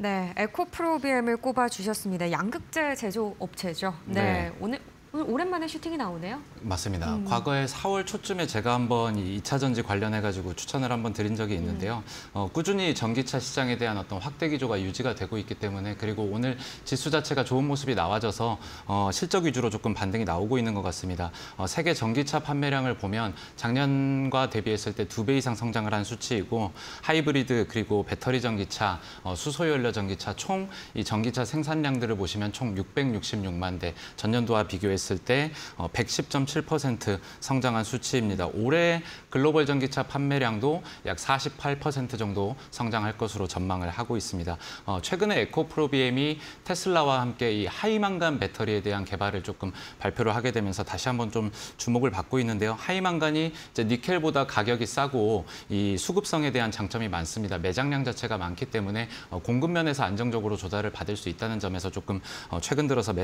네, 에코프로비엠을 꼽아주셨습니다. 양극재 제조업체죠. 네, 오늘 오랜만에 슈팅이 나오네요. 맞습니다. 과거에 4월 초쯤에 제가 한번 이 2차 전지 관련해가지고 추천을 한번 드린 적이 있는데요. 꾸준히 전기차 시장에 대한 어떤 확대 기조가 유지가 되고 있기 때문에 그리고 오늘 지수 자체가 좋은 모습이 나와져서 실적 위주로 조금 반등이 나오고 있는 것 같습니다. 세계 전기차 판매량을 보면 작년과 대비했을 때 2배 이상 성장을 한 수치이고 하이브리드 그리고 배터리 전기차, 수소연료 전기차 총 이 전기차 생산량들을 보시면 총 666만 대, 전년도와 비교했을 때 110.7% 성장한 수치입니다. 올해 글로벌 전기차 판매량도 약 48% 정도 성장할 것으로 전망을 하고 있습니다. 최근에 에코프로비엠이 테슬라와 함께 이 하이망간 배터리에 대한 개발을 조금 발표를 하게 되면서 다시 한번 좀 주목을 받고 있는데요. 하이망간이 이제 니켈보다 가격이 싸고 이 수급성에 대한 장점이 많습니다. 매장량 자체가 많기 때문에 공급 면에서 안정적으로 조달을 받을 수 있다는 점에서 조금 최근 들어서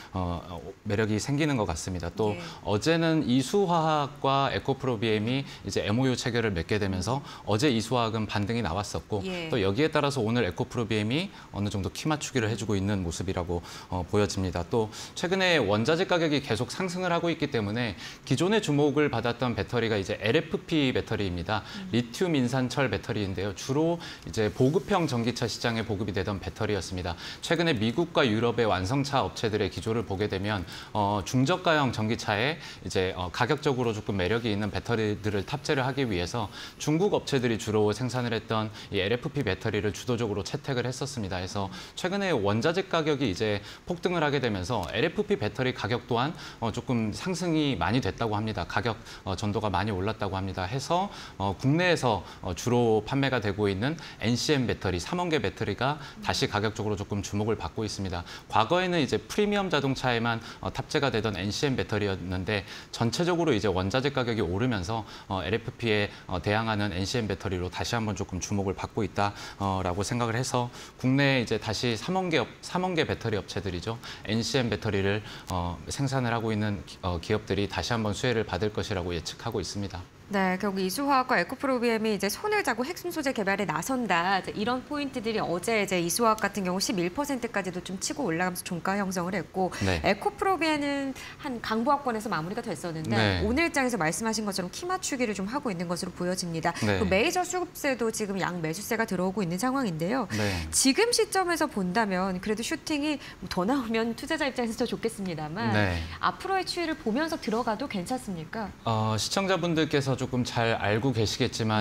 매력이 생기는 것 같습니다. 또 어제는 이수화학과 에코프로비엠이 이제 MOU 체결을 맺게 되면서 어제 이수화학은 반등이 나왔었고 또 여기에 따라서 오늘 에코프로비엠이 어느 정도 키 맞추기를 해주고 있는 모습이라고 보여집니다. 또 최근에 원자재 가격이 계속 상승을 하고 있기 때문에 기존에 주목을 받았던 배터리가 이제 LFP 배터리입니다. 리튬 인산철 배터리인데요. 주로 이제 보급형 전기차 시장에 보급이 되던 배터리였습니다. 최근에 미국과 유럽의 완성차 업체들의 기조를 보게 되면 중저가형 전기차에 이제 가격적으로 조금 매력이 있는 배터리들을 탑재를 하기 위해서 중국 업체들이 주로 생산을 했던 이 LFP 배터리를 주도적으로 채택을 했었습니다. 그래서 최근에 원자재 가격이 이제 폭등을 하게 되면서 LFP 배터리 가격 또한 조금 상승이 많이 됐다고 합니다. 가격 전도가 많이 올랐다고 합니다. 해서 국내에서 주로 판매가 되고 있는 NCM 배터리, 3원계 배터리가 다시 가격적으로 조금 주목을 받고 있습니다. 과거에는 이제 프리미엄 자동차에만 탑재가 되던 NCM 배터리였는데 전체적으로 이제 원자재 가격이 오르면서 LFP에 대항하는 NCM 배터리로 다시 한번 조금 주목을 받고 있다라고 생각을 해서 국내에 이제 다시 3원계 배터리 업체들이죠. NCM 배터리를 생산을 하고 있는 기업들이 다시 한번 수혜를 받을 것이라고 예측하고 있습니다. 네, 결국 이수화학과 에코프로비엠이 이제 손을 잡고 핵심 소재 개발에 나선다. 이런 포인트들이 어제 이제 이수화학 같은 경우 11%까지도 좀 치고 올라가면서 종가 형성을 했고 에코프로비엠은 한 강보합권에서 마무리가 됐었는데 오늘 장에서 말씀하신 것처럼 키 맞추기를 좀 하고 있는 것으로 보여집니다. 또 메이저 수급세도 지금 양 매수세가 들어오고 있는 상황인데요. 지금 시점에서 본다면 그래도 슈팅이 더 나오면 투자자 입장에서 더 좋겠습니다만 앞으로의 추이를 보면서 들어가도 괜찮습니까? 시청자분들께서 조금 잘 알고 계시겠지만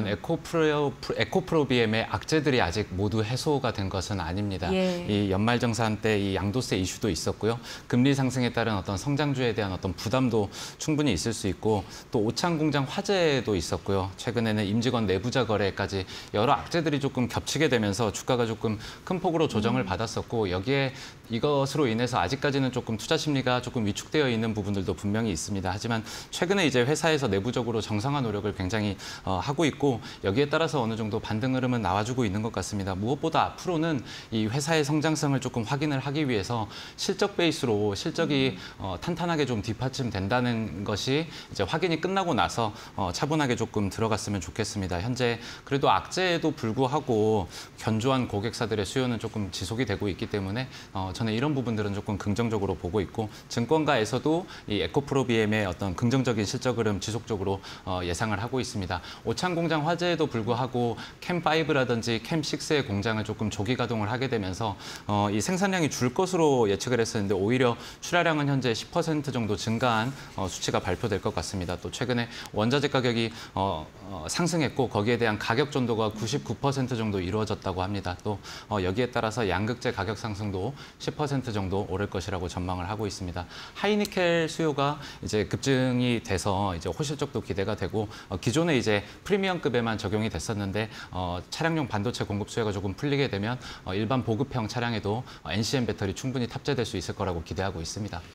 에코프로비엠의 악재들이 아직 모두 해소가 된 것은 아닙니다. 이 연말정산 때 이 양도세 이슈도 있었고요. 금리 상승에 따른 어떤 성장주에 대한 어떤 부담도 충분히 있을 수 있고 또 오창공장 화재도 있었고요. 최근에는 임직원 내부자 거래까지 여러 악재들이 조금 겹치게 되면서 주가가 조금 큰 폭으로 조정을 받았었고 여기에 이것으로 인해서 아직까지는 조금 투자 심리가 조금 위축되어 있는 부분들도 분명히 있습니다. 하지만 최근에 이제 회사에서 내부적으로 정상화 노력을 굉장히 하고 있고 여기에 따라서 어느 정도 반등 흐름은 나와주고 있는 것 같습니다. 무엇보다 앞으로는 이 회사의 성장성을 조금 확인을 하기 위해서 실적 베이스로 실적이 탄탄하게 좀 뒷받침된다는 것이 이제 확인이 끝나고 나서 차분하게 조금 들어갔으면 좋겠습니다. 현재 그래도 악재에도 불구하고 견조한 고객사들의 수요는 조금 지속이 되고 있기 때문에 저는 이런 부분들은 조금 긍정적으로 보고 있고 증권가에서도 이 에코프로비엠의 어떤 긍정적인 실적 흐름 지속적으로 예상을 하고 있습니다. 오창공장 화재에도 불구하고 캠5라든지 캠6의 공장을 조금 조기 가동을 하게 되면서 이 생산량이 줄 것으로 예측을 했었는데 오히려 출하량은 현재 10% 정도 증가한 수치가 발표될 것 같습니다. 또 최근에 원자재 가격이 상승했고 거기에 대한 가격 전도가 99% 정도 이루어졌다고 합니다. 또 여기에 따라서 양극재 가격 상승도 10% 정도 오를 것이라고 전망을 하고 있습니다. 하이니켈 수요가 이제 급증이 돼서 이제 호실적도 기대가 되고 기존에 이제 프리미엄급에만 적용이 됐었는데 차량용 반도체 공급 수요가 조금 풀리게 되면 일반 보급형 차량에도 NCM 배터리 충분히 탑재될 수 있을 거라고 기대하고 있습니다.